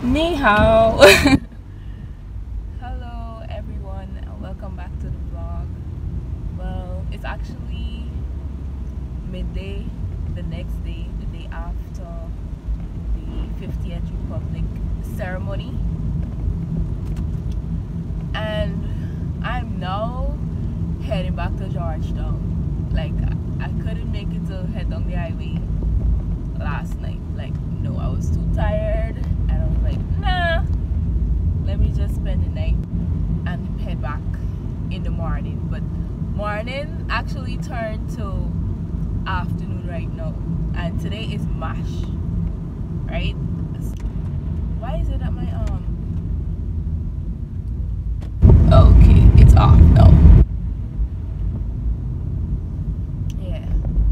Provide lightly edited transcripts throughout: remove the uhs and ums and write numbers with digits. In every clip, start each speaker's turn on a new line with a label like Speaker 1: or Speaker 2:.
Speaker 1: Ni hao. Hello everyone and welcome back to the vlog. Well, it's actually midday the next day, the day after the 50th Republic ceremony, and I'm now heading back to Georgetown. Like, I couldn't make it to head down the highway last night. Like, no, I was too tired and I was like, nah, let me just spend the night and head back in the morning. But morning actually turned to afternoon right now, and today is Mash, right? Why is it at my okay, it's off now. Yeah,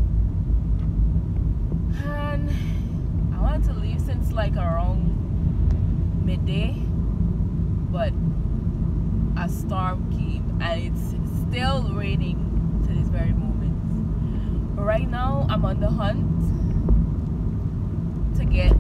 Speaker 1: and I wanted to leave since like around midday, but a storm came and it's still raining to this very moment. But right now I'm on the hunt to get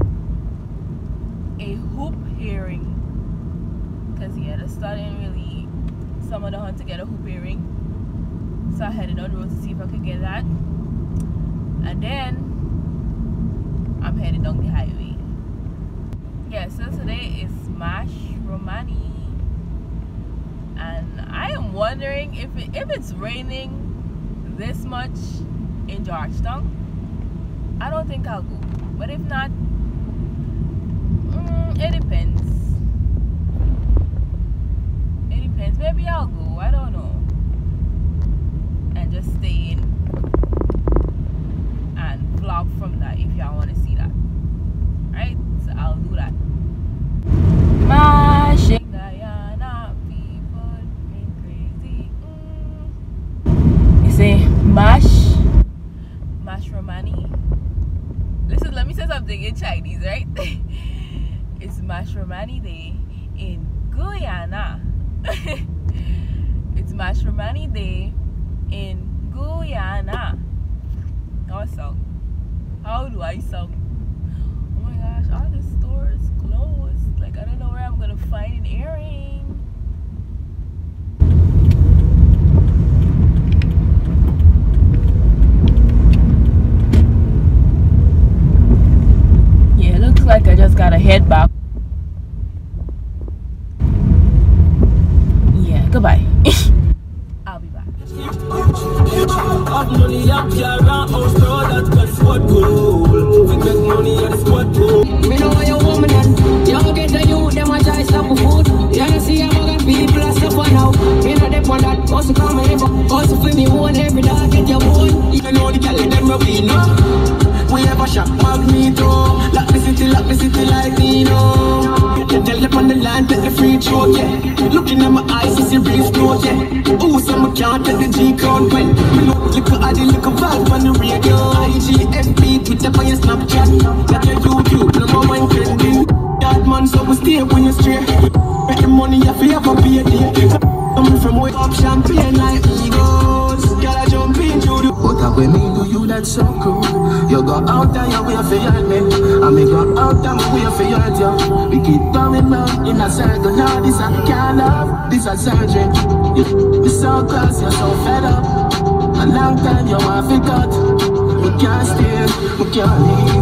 Speaker 1: a hoop earring, because yeah, they're starting really some of the hunt to get a hoop earring. So I headed on the road to see if I could get that, and then I'm headed down the highway. Yeah, so today is Mashramani, and I am wondering if it's raining this much in Georgetown, I don't think I'll go. But if not, it depends. It depends. Maybe I'll go. I don't know. And just stay in and vlog from that if y'all want to see that. Right? So I'll do that. MashInGuyana, people been crazy. You say Mashramani. Listen, let me say something in Chinese, right? It's Mashramani Day in Guyana. It's Mashramani Day in Guyana. How I sound? How do I sound? Oh my gosh, all the stores closed. Like, I don't know where I'm gonna find an earring. Yeah, it looks like I just gotta head back. Yeah, goodbye. I'll be back.
Speaker 2: Me know why you woman and you get the youth, them a try stop for food. You don't see how many people are stuff now. Me know them want that, also come me never. Also for me one every dog get your own. You know the girl them we know. We have a shop magneto. Lock me city like me know. You tell them on the line, take the free throw, yeah. Looking at my eyes, you see brief note, yeah. Ooh, some can't take the G count when me look at the little vibe on the radio. IG, FB, Twitter, on your Snapchat. Like your YouTube, #1 trending. That man, so we stay when you straight. Make the money if you ever be a day. Coming from way up champagne like egos. Girl, I jump into the but I when me do you that so cool. You go out and you wait for your me. And me go out and me wait for your you. We keep going round in a circle. Now this a kind of, this a surgery. You so close, you're so fed up. A long time you want to cut. We can't stay, we can't leave.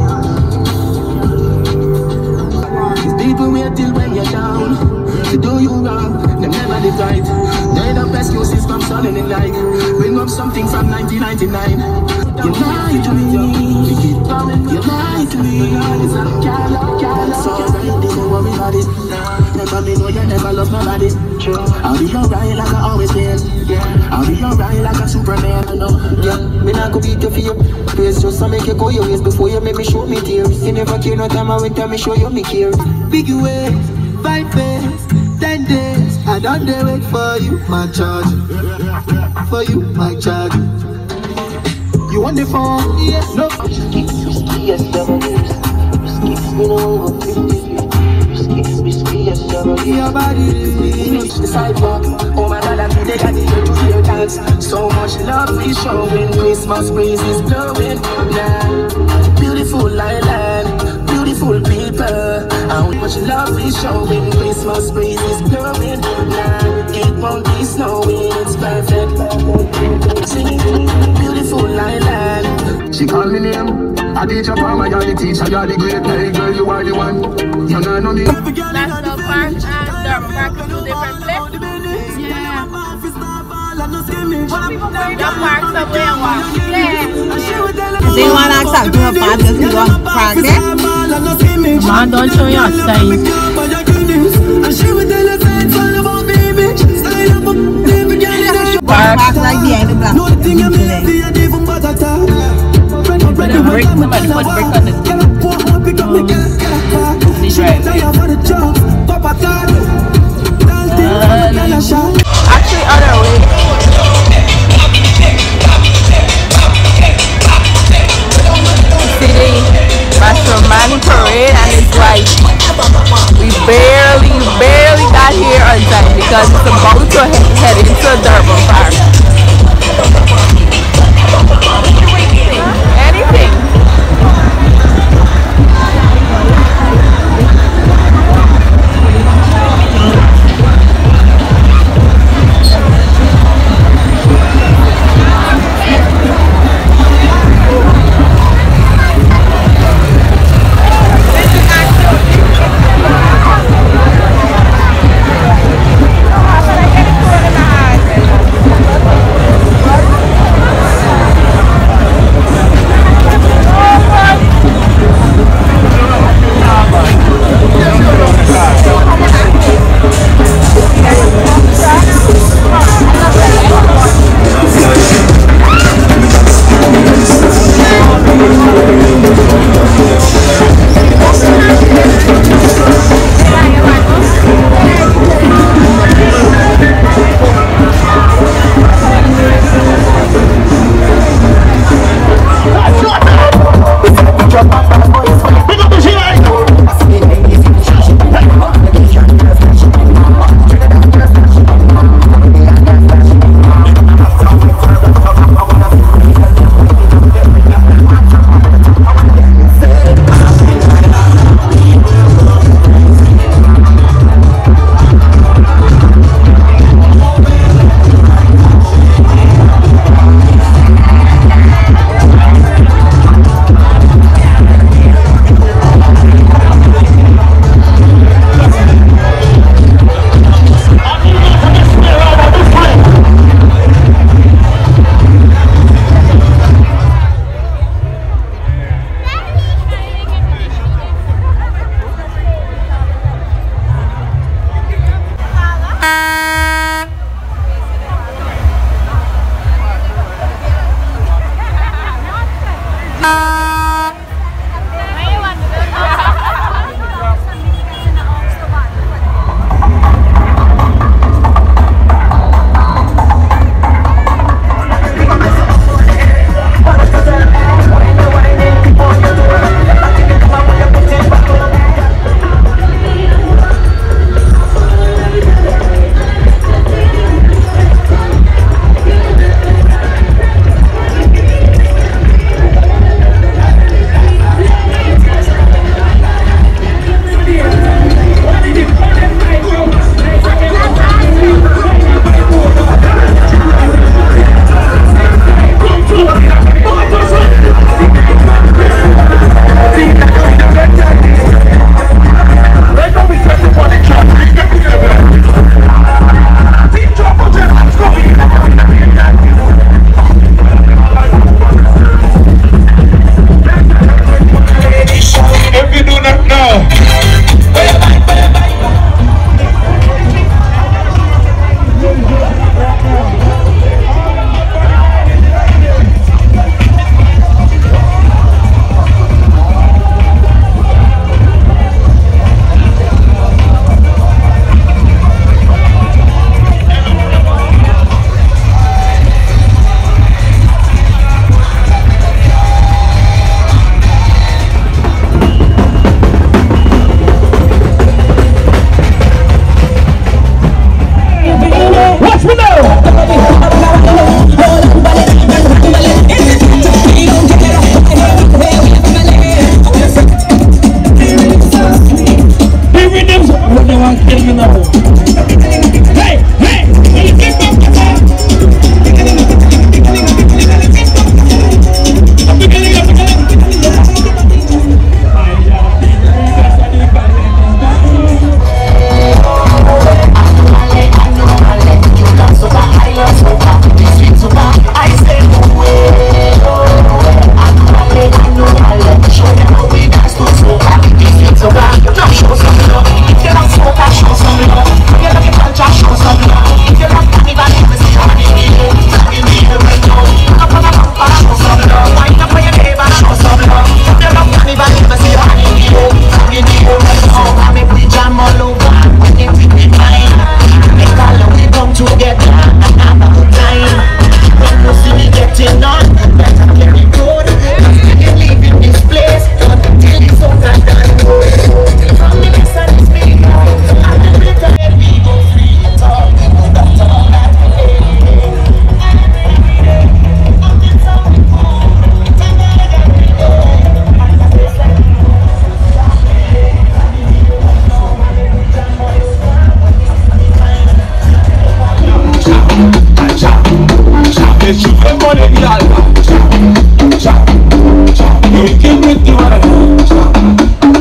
Speaker 2: These people wait till when you're down. To do you wrong, they never did right. They don't excuses from sun in the night. Bring up something from 1999. You lied to me, you keep coming, you lied to me. It's a so right, don't worry about it. Remember me know you never love nobody. I'll be alright like I always been. I'll be alright like a Superman, I know. Yeah, me not go beat you for your place. Just to make you go your ways before you make me show me tears. You never care no time I went time me show you me care. Big ways, 5 days, 10 days. I don't dare wait for you, my charge. For you, my charge. You want the phone? Yes, no. Risky, yes, double years. Risky, you know, 50. Risky, yes, double years. Your body is the sidewalk. Oh my God, I'm today got the year to hear dance. So much love we showing. Christmas breeze is blowing. Nah, beautiful island, beautiful people. much love we showing. Christmas breeze is blowing. Nah, it won't be snowing. It's perfect. Singing beautiful island. She call me name. I teach her from my the teacher. You're the great hey girl, you are the one. You know me.
Speaker 1: National Park and Durban Park are two different places.
Speaker 3: Yeah.
Speaker 1: The park somewhere and walk. Yeah.
Speaker 3: They want to accept to a park just to go and park there. Man, don't show your sign. Park like behind the black.
Speaker 1: But the brick, somebody put brick on the actually other way. City Mashramani parade, and it's like we barely got here on time because it's about to head into Durban Park. Anything.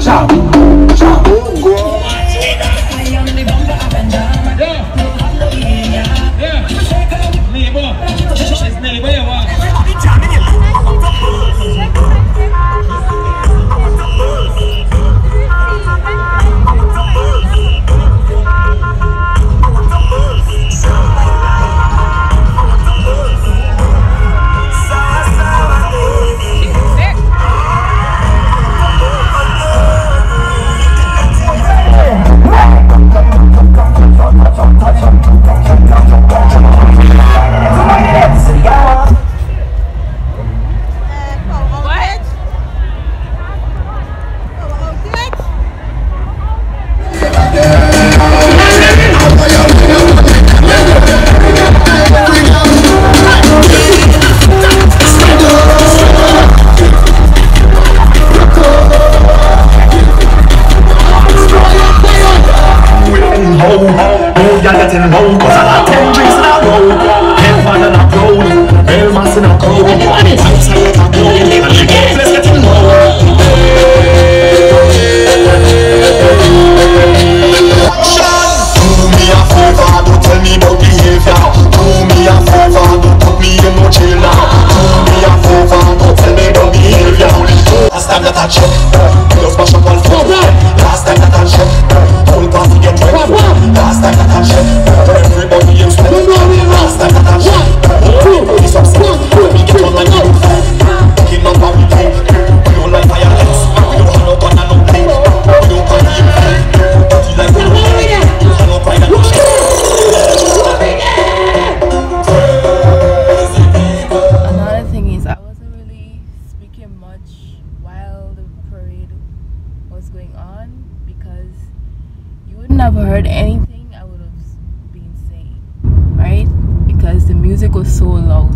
Speaker 1: Never heard anything I would have been saying, right? Because the music was so loud.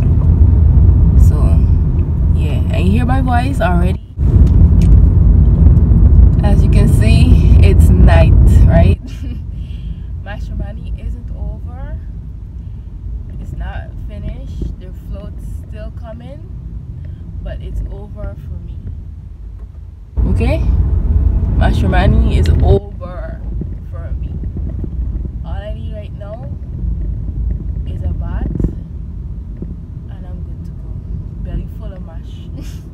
Speaker 1: So yeah, and you hear my voice already. As you can see, it's night, right? Mashramani isn't over. It's not finished. The float's still coming, but it's over for me. Okay? Mashramani is over. Right now is a bath and I'm good to go. Belly full of mash.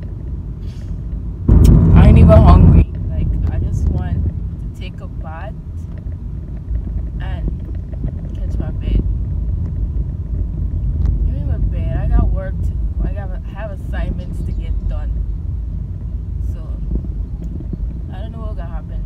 Speaker 1: I ain't even hungry. Like, I just want to take a bath and catch my bed. Even my bed, I got work to do. I have assignments to get done. So I don't know what's gonna happen.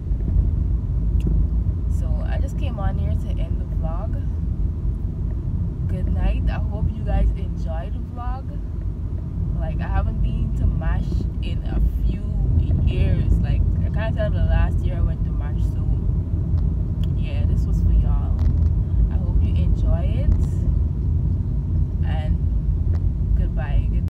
Speaker 1: So I just came on here to end the vlog. Good night. I hope you guys enjoyed the vlog. Like, I haven't been to Mash in a few years. Like, I can't tell the last year I went to Mash. So yeah, this was for y'all. I hope you enjoy it. And goodbye.